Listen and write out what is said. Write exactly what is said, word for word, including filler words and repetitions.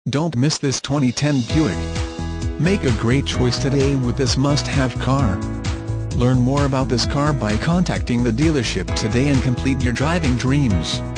Don't miss this twenty ten Buick. Make a great choice today with this must-have car. Learn more about this car by contacting the dealership today and complete your driving dreams.